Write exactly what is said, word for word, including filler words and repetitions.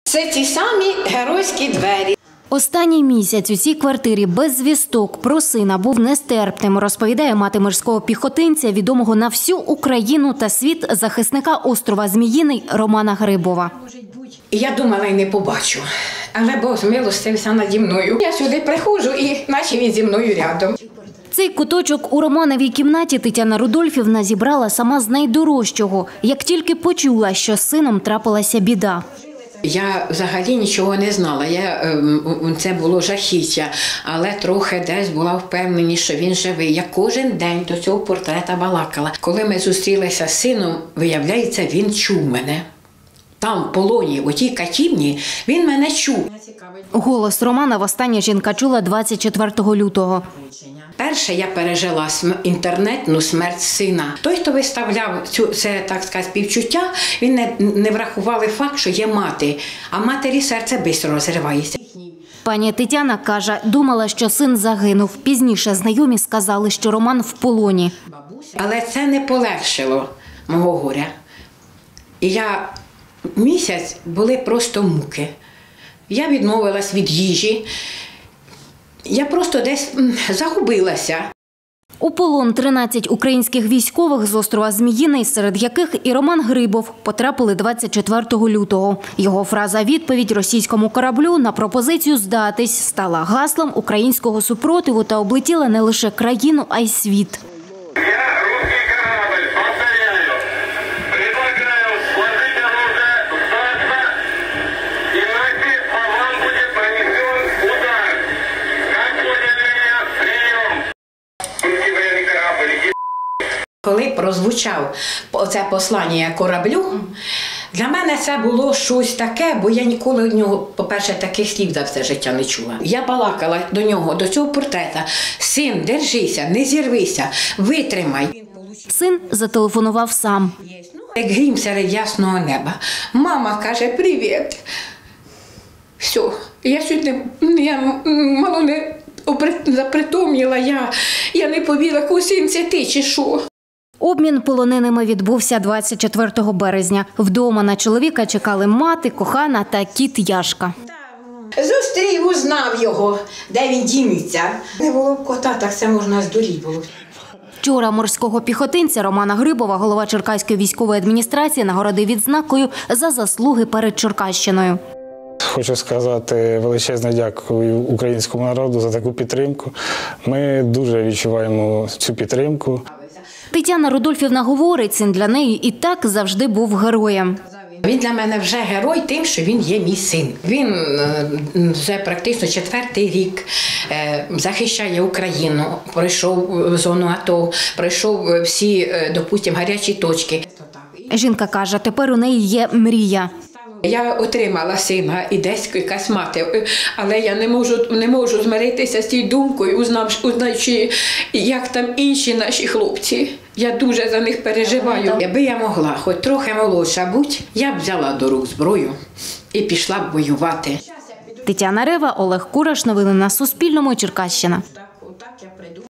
Це ті самі геройські двері. Останній місяць у цій квартирі без звісток про сина був нестерпним, розповідає мати мирського піхотинця, відомого на всю Україну та світ захисника острова Зміїний Романа Грибова. Я думала, і не побачу, але Бог змилостився наді мною. Я сюди приходжу і наче він зі мною рядом. Цей куточок у Романовій кімнаті Тетяна Рудольфівна зібрала сама з найдорожчого, як тільки почула, що з сином трапилася біда. Я взагалі нічого не знала, я, це було жахіття, але трохи десь була впевненість, що він живий. Я кожен день до цього портрета балакала. Коли ми зустрілися з сином, виявляється, він чув мене. Там, в полоні, у тій катівні, він мене чув. Голос Романа востаннє жінка чула двадцять четвертого лютого. Перше я пережила інтернетну смерть сина. Той, хто виставляв цю, це, так сказати, співчуття, він не, не врахували факт, що є мати, а матері серце швидко розривається. Пані Тетяна каже, думала, що син загинув. Пізніше знайомі сказали, що Роман в полоні. Але це не полегшило мого горя. І я місяць були просто муки. Я відмовилась від їжі. Я просто десь загубилася. У полон тринадцять українських військових з острова Зміїний, серед яких і Роман Грибов, потрапили двадцять четвертого лютого. Його фраза-відповідь російському кораблю на пропозицію здатись стала гаслом українського супротиву та облетіла не лише країну, а й світ. Коли прозвучав це послання кораблю, для мене це було щось таке, бо я ніколи від нього, по-перше, таких слів за все життя не чула. Я балакала до нього, до цього портрета: «Син, держися, не зірвися, витримай». Син зателефонував сам. Як грім серед ясного неба. Мама каже: «Привіт». Все, я чуть не, я мало не запритомніла, я, я не повіла, кусин це ти чи що. Обмін полоненими відбувся двадцять четвертого березня. Вдома на чоловіка чекали мати, кохана та кіт Яшка. Зустрів, узнав його, де він дінеться. Не було б кота, так це можна здуріти було. Вчора морського піхотинця Романа Грибова голова Черкаської військової адміністрації нагородив відзнакою за заслуги перед Черкащиною. Хочу сказати величезне дякую українському народу за таку підтримку. Ми дуже відчуваємо цю підтримку. Тетяна Рудольфівна говорить, син для неї і так завжди був героєм. Він для мене вже герой тим, що він є мій син. Він вже практично четвертий рік захищає Україну, пройшов зону АТО, пройшов всі, допустимо, гарячі точки. Жінка каже, тепер у неї є мрія. Я отримала сина і десь якась мати, але я не можу, не можу змиритися з цією думкою, узнавши, як там інші наші хлопці. Я дуже за них переживаю. Якби я могла хоч трохи молодша бути, я б взяла до рук зброю і пішла б воювати. Тетяна Рева, Олег Кураш. Новини на Суспільному. Черкащина.